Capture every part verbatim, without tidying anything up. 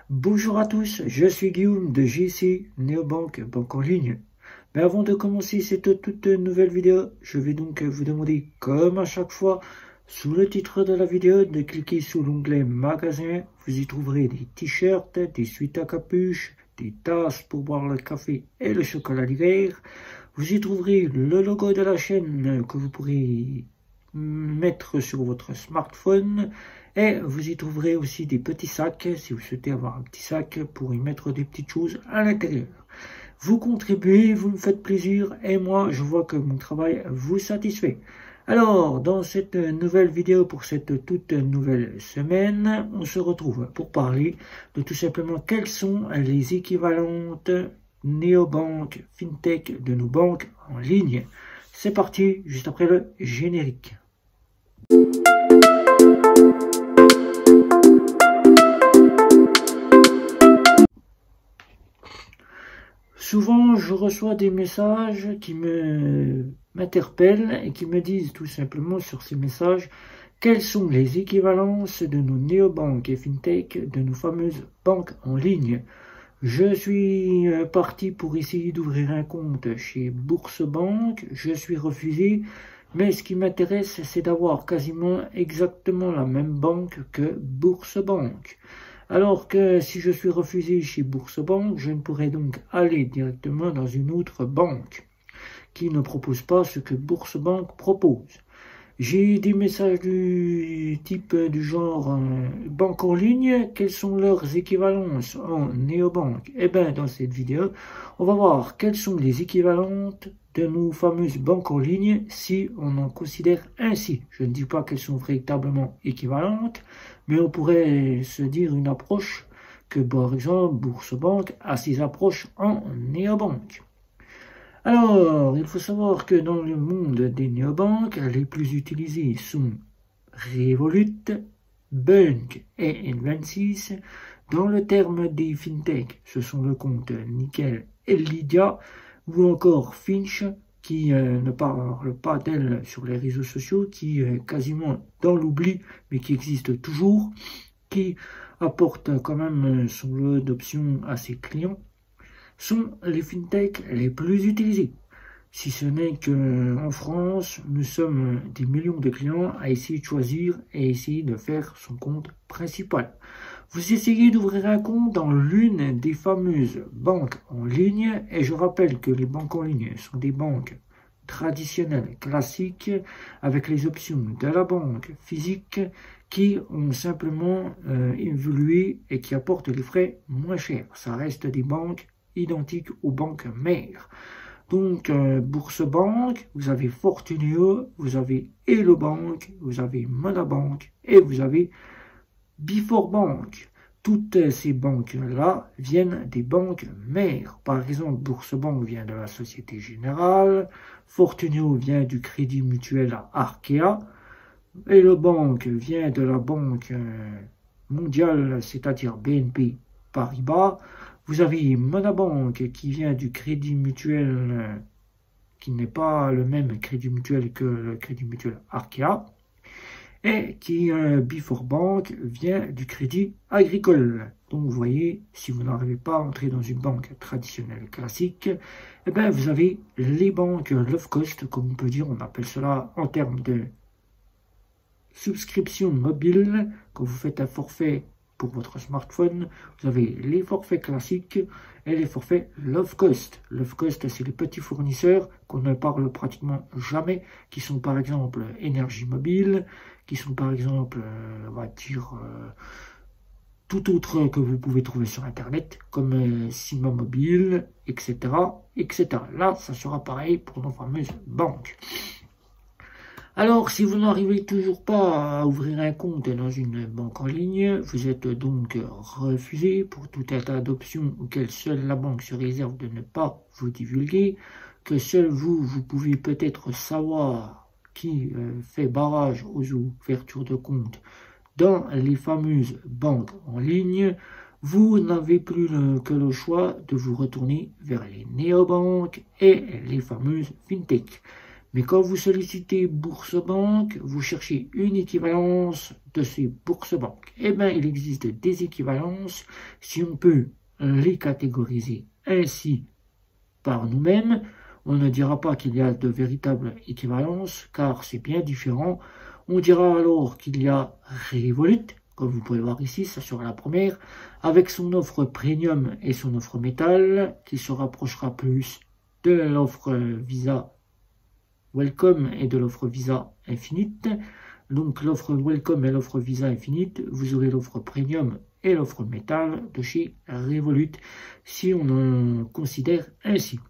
Bonjour à tous, je suis Guillaume de J C Néobank, banque en ligne. Mais avant de commencer cette toute nouvelle vidéo, je vais donc vous demander, comme à chaque fois, sous le titre de la vidéo, de cliquer sur l'onglet Magasin. Vous y trouverez des t-shirts, des suites à capuche, des tasses pour boire le café et le chocolat d'hiver. Vous y trouverez le logo de la chaîne que vous pourrez mettre sur votre smartphone. Et vous y trouverez aussi des petits sacs, si vous souhaitez avoir un petit sac pour y mettre des petites choses à l'intérieur. Vous contribuez, vous me faites plaisir, et moi, je vois que mon travail vous satisfait. Alors, dans cette nouvelle vidéo, pour cette toute nouvelle semaine, on se retrouve pour parler de tout simplement quelles sont les équivalentes néobanques, fintech de nos banques en ligne. C'est parti, juste après le générique. Souvent, je reçois des messages qui me m'interpellent et qui me disent tout simplement sur ces messages quelles sont les équivalences de nos néobanques et fintech, de nos fameuses banques en ligne. Je suis parti pour essayer d'ouvrir un compte chez Bourse-Banque, je suis refusé, mais ce qui m'intéresse, c'est d'avoir quasiment exactement la même banque que Bourse-Banque. Alors que si je suis refusé chez Bourse-Banque, je ne pourrais donc aller directement dans une autre banque qui ne propose pas ce que Bourse-Banque propose. J'ai des messages du type du genre euh, banque en ligne, quelles sont leurs équivalences en néobanque? Eh bien, dans cette vidéo, on va voir quelles sont les équivalentes de nos fameuses banques en ligne si on en considère ainsi. Je ne dis pas qu'elles sont véritablement équivalentes, mais on pourrait se dire une approche que, par exemple, Bourse-Banque a ses approches en néobanque. Alors, il faut savoir que dans le monde des néobanques, les plus utilisées sont Revolut, Bunk et N26. Dans le terme des fintech, ce sont le compte Nickel et Lydia, ou encore Finch, qui euh, ne parle pas d'elle sur les réseaux sociaux, qui est quasiment dans l'oubli, mais qui existe toujours, qui apporte quand même son lot d'options à ses clients, sont les fintech les plus utilisés. Si ce n'est qu'en France, nous sommes des millions de clients à essayer de choisir et essayer de faire son compte principal. Vous essayez d'ouvrir un compte dans l'une des fameuses banques en ligne, et je rappelle que les banques en ligne sont des banques traditionnelles, classiques, avec les options de la banque physique qui ont simplement euh, évolué et qui apportent les frais moins chers. Ça reste des banques identiques aux banques mères. Donc, euh, Bourse-Banque, vous avez Fortuneo, vous avez Hello Bank, vous avez Monabank et vous avez Before Bank. Toutes ces banques-là viennent des banques mères. Par exemple, Bourse-Banque vient de la Société Générale, Fortuneo vient du Crédit Mutuel à Arkea, Hello Bank vient de la Banque mondiale, c'est-à-dire B N P Paribas. Vous avez Monabank qui vient du Crédit Mutuel, qui n'est pas le même Crédit Mutuel que le Crédit Mutuel Arkea, et qui, euh, Before Bank, vient du Crédit Agricole. Donc vous voyez, si vous n'arrivez pas à entrer dans une banque traditionnelle classique, eh bien vous avez les banques low cost, comme on peut dire, on appelle cela en termes de subscription mobile. Quand vous faites un forfait pour votre smartphone, vous avez les forfaits classiques et les forfaits low cost. Low cost, c'est les petits fournisseurs qu'on ne parle pratiquement jamais, qui sont par exemple Énergie Mobile, qui sont par exemple, euh, on va dire, euh, tout autre que vous pouvez trouver sur Internet, comme euh, Sima Mobile, et cetera, et cetera. Là, ça sera pareil pour nos fameuses banques. Alors, si vous n'arrivez toujours pas à ouvrir un compte dans une banque en ligne, vous êtes donc refusé pour tout un tas d'options auxquelles seule la banque se réserve de ne pas vous divulguer, que seul vous, vous pouvez peut-être savoir qui euh, fait barrage aux ouvertures de compte dans les fameuses banques en ligne. Vous n'avez plus le, que le choix de vous retourner vers les néobanques et les fameuses fintech. Mais quand vous sollicitez Bourse-Banque, vous cherchez une équivalence de ces Bourse-Banques. Eh bien, il existe des équivalences. Si on peut les catégoriser ainsi par nous-mêmes, on ne dira pas qu'il y a de véritables équivalences, car c'est bien différent. On dira alors qu'il y a Revolut, comme vous pouvez voir ici, ça sera la première, avec son offre premium et son offre métal, qui se rapprochera plus de l'offre Visa Welcome et de l'offre Visa Infinite. Donc l'offre Welcome et l'offre Visa Infinite, vous aurez l'offre Premium et l'offre Métal de chez Revolut, si on en considère ainsi.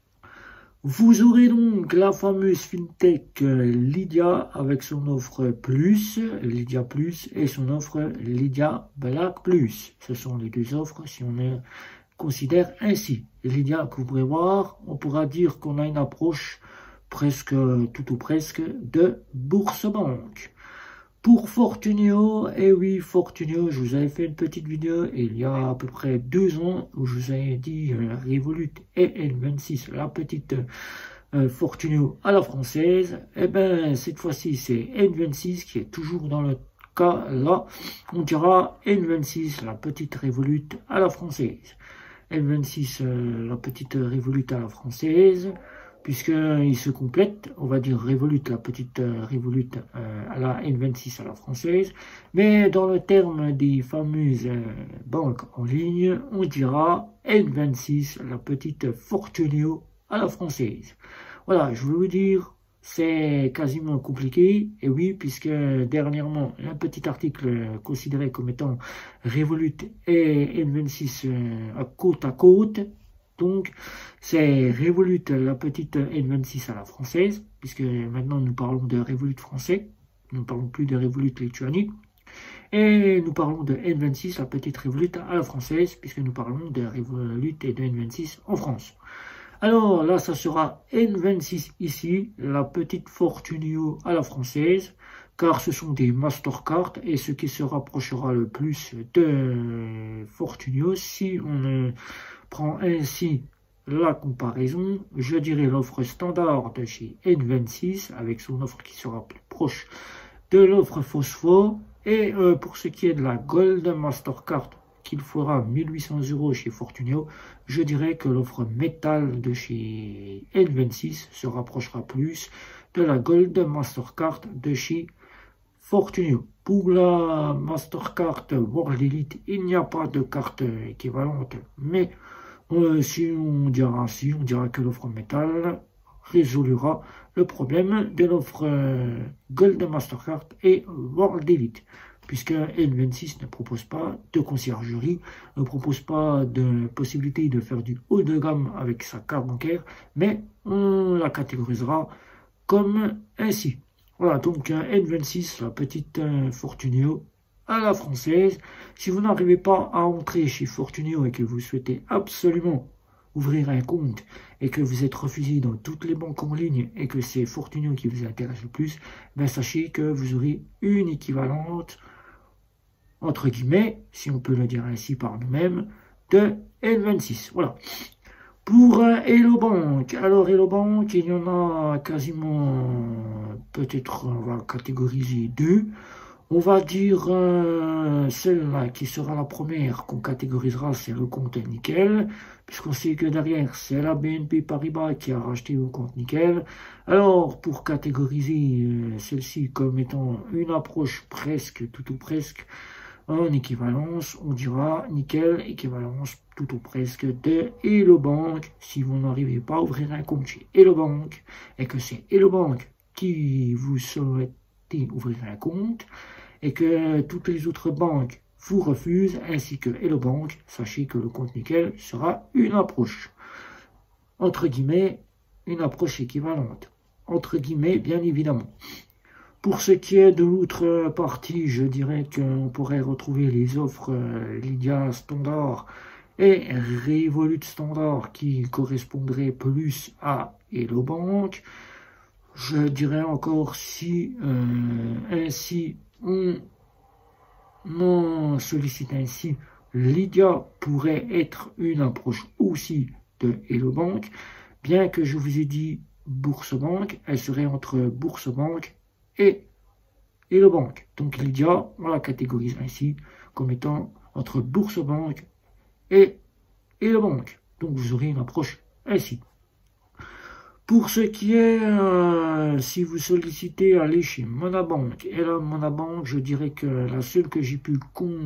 Vous aurez donc la fameuse FinTech Lydia avec son offre Plus, Lydia Plus, et son offre Lydia Black Plus. Ce sont les deux offres si on les considère ainsi. Lydia, que vous pourrez voir, on pourra dire qu'on a une approche presque, tout ou presque, de Bourse-Banque. Pour Fortuneo, et oui, Fortuneo, je vous avais fait une petite vidéo il y a à peu près deux ans où je vous avais dit euh, Revolut et N vingt-six, la petite euh, Fortuneo à la française. Et bien, cette fois-ci, c'est N vingt-six qui est toujours dans le cas là. On dira N vingt-six, la petite Revolut à la française. N vingt-six, euh, la petite Revolut à la française. Puisqu'ils se complètent, on va dire Revolut, la petite euh, Revolut euh, à la N vingt-six à la française, mais dans le terme des fameuses euh, banques en ligne, on dira N vingt-six, la petite Fortuneo à la française. Voilà, je veux vous dire, c'est quasiment compliqué, et oui, puisque dernièrement, un petit article considéré comme étant Revolut et N vingt-six euh, à côte à côte. Donc, c'est Revolut, la petite N vingt-six à la française, puisque maintenant nous parlons de Revolut français, nous ne parlons plus de Revolut lituanique. Et nous parlons de N vingt-six, la petite Revolut à la française, puisque nous parlons de Revolut et de N vingt-six en France. Alors là, ça sera N vingt-six ici, la petite Fortuneo à la française, car ce sont des Mastercard, et ce qui se rapprochera le plus de Fortuneo, si on prend ainsi la comparaison, je dirais l'offre standard de chez N vingt-six, avec son offre qui sera plus proche de l'offre Phosphore, et euh, pour ce qui est de la Gold Mastercard, qu'il fera mille huit cents euros chez Fortuneo, je dirais que l'offre métal de chez N vingt-six se rapprochera plus de la Gold Mastercard de chez Fortuneo. Pour la Mastercard World Elite, il n'y a pas de carte équivalente, mais euh, si on dira ainsi, on dira que l'offre métal résolura le problème de l'offre euh, Gold Mastercard et World Elite, puisque N vingt-six ne propose pas de conciergerie, ne propose pas de possibilité de faire du haut de gamme avec sa carte bancaire, mais on la catégorisera comme ainsi. Voilà, donc N vingt-six, la petite euh, Fortuneo à la française. Si vous n'arrivez pas à entrer chez Fortuneo et que vous souhaitez absolument ouvrir un compte et que vous êtes refusé dans toutes les banques en ligne et que c'est Fortuneo qui vous intéresse le plus, ben sachez que vous aurez une équivalente, entre guillemets, si on peut le dire ainsi par nous-mêmes, de N vingt-six. Voilà. Pour euh, Hello Bank, alors Hello Bank, il y en a quasiment, peut-être on va catégoriser deux. On va dire euh, celle-là qui sera la première qu'on catégorisera, c'est le compte Nickel, puisqu'on sait que derrière c'est la B N P Paribas qui a racheté le compte Nickel. Alors pour catégoriser euh, celle-ci comme étant une approche presque, tout ou presque, en équivalence, on dira Nickel, équivalence tout ou presque de Hello Bank. Si vous n'arrivez pas à ouvrir un compte chez Hello Bank et que c'est Hello Bank qui vous souhaitez ouvrir un compte et que toutes les autres banques vous refusent ainsi que Hello Bank, sachez que le compte Nickel sera une approche, entre guillemets, une approche équivalente, entre guillemets, bien évidemment. Pour ce qui est de l'autre partie, je dirais qu'on pourrait retrouver les offres Lydia Standard et Revolut Standard qui correspondraient plus à Hello Bank. Je dirais encore si euh, ainsi on en sollicite ainsi, Lydia pourrait être une approche aussi de Hello Bank, bien que je vous ai dit Bourse-Banque, elle serait entre Bourse-Banque et Hello-Banque. Donc Lydia, on la catégorise ainsi comme étant entre Bourse-Banque et Hello-Banque. Donc vous aurez une approche ainsi. Pour ce qui est, euh, si vous sollicitez aller chez Monabank, et là, Monabank, je dirais que la seule que j'ai pu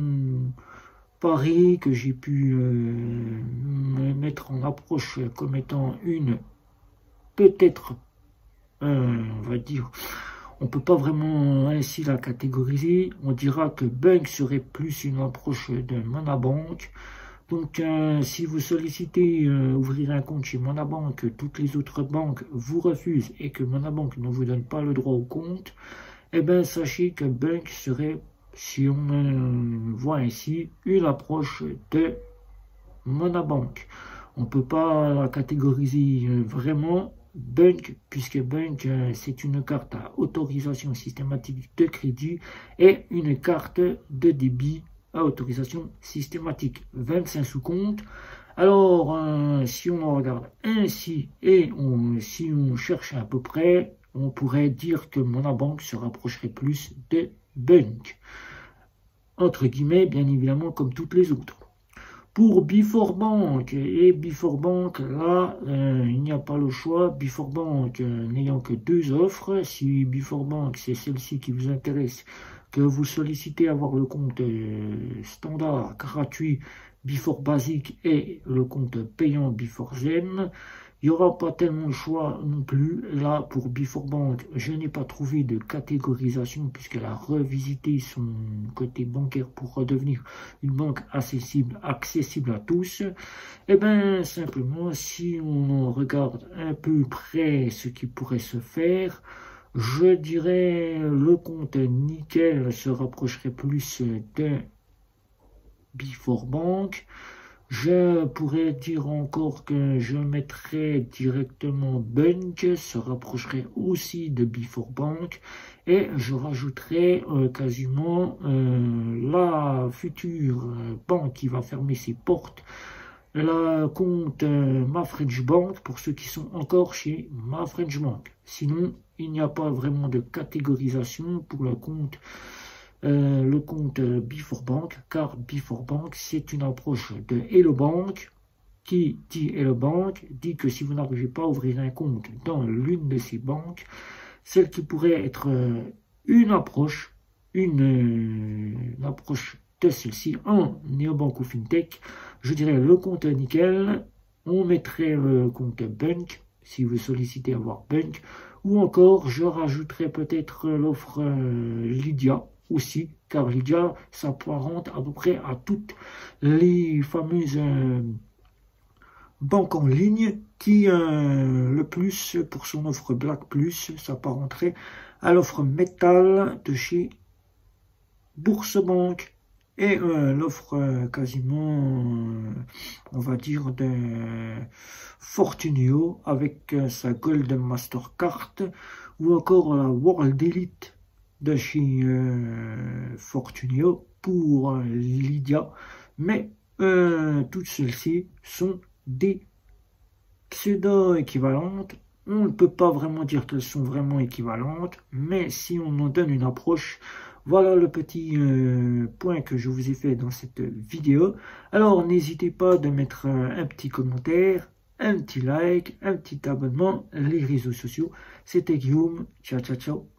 comparer, que j'ai pu euh, me mettre en approche comme étant une, peut-être, euh, on va dire, on peut pas vraiment ainsi la catégoriser, on dira que Bank serait plus une approche de Monabank. Donc, euh, si vous sollicitez euh, ouvrir un compte chez Monabank, que toutes les autres banques vous refusent et que Monabank ne vous donne pas le droit au compte, eh bien, sachez que Bank serait, si on euh, voit ainsi, une approche de Monabank. On ne peut pas la catégoriser euh, vraiment Bank, puisque Bank, euh, c'est une carte à autorisation systématique de crédit et une carte de débit à autorisation systématique, vingt-cinq sous-comptes. Alors, euh, si on regarde ainsi et on, si on cherche à peu près, on pourrait dire que Monabank se rapprocherait plus de Bank. Entre guillemets, bien évidemment, comme toutes les autres. Pour Biforbank, et Biforbank, là, euh, il n'y a pas le choix. Biforbank euh, n'ayant que deux offres. Si Biforbank, c'est celle-ci qui vous intéresse, que vous sollicitez avoir le compte euh, standard, gratuit, Bifor basique et le compte payant Bifor Zen, il n'y aura pas tellement de choix non plus. Là, pour Biforbank, je n'ai pas trouvé de catégorisation puisqu'elle a revisité son côté bancaire pour redevenir une banque accessible, accessible à tous. Et bien, simplement, si on regarde un peu près ce qui pourrait se faire, je dirais le compte nickel se rapprocherait plus de Biforbank. Je pourrais dire encore que je mettrais directement Bank, se rapprocherait aussi de Biforbank, et je rajouterais euh, quasiment euh, la future banque qui va fermer ses portes, le compte euh, Ma French Bank pour ceux qui sont encore chez Ma French Bank. Sinon, il n'y a pas vraiment de catégorisation pour le compte Euh, le compte Biforbank, car Biforbank, c'est une approche de Hello Bank, qui dit Hello Bank, dit que si vous n'arrivez pas à ouvrir un compte dans l'une de ces banques, celle qui pourrait être euh, une approche, une, euh, une approche de celle-ci en néobanque ou fintech, je dirais le compte nickel, on mettrait le compte Bank, si vous sollicitez avoir Bank, ou encore je rajouterais peut-être l'offre euh, Lydia, aussi, car Lydia s'apparente à peu près à toutes les fameuses euh, banques en ligne qui, euh, le plus, pour son offre Black Plus, s'apparenterait à l'offre Metal de chez Bourse-Banque et euh, l'offre euh, quasiment, euh, on va dire, de Fortunio avec euh, sa Golden Mastercard ou encore la World Elite de chez euh, Fortunio pour euh, Lydia, mais euh, toutes celles-ci sont des pseudo-équivalentes. On ne peut pas vraiment dire qu'elles sont vraiment équivalentes, mais si on en donne une approche, voilà le petit euh, point que je vous ai fait dans cette vidéo. Alors n'hésitez pas de mettre un, un petit commentaire, un petit like, un petit abonnement, les réseaux sociaux. C'était Guillaume, ciao ciao ciao.